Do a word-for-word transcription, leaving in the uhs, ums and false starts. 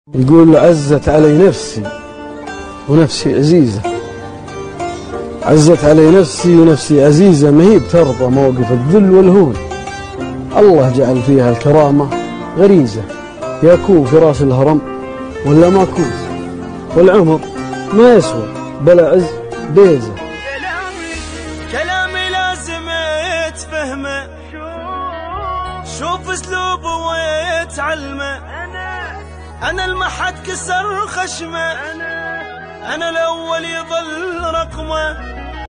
يقول عزت علي نفسي ونفسي عزيزة. عزت علي نفسي ونفسي عزيزة، ما هي بترضى موقف الذل والهون. الله جعل فيها الكرامة غريزة، يكون في راس الهرم ولا ما كون، والعمر ما يسوى بلا عز بيزة. كلامي لازم يتفهمه، شوف اسلوبه ويتعلمه. انا المحد كسر خشمه، انا الاول يظل رقمه.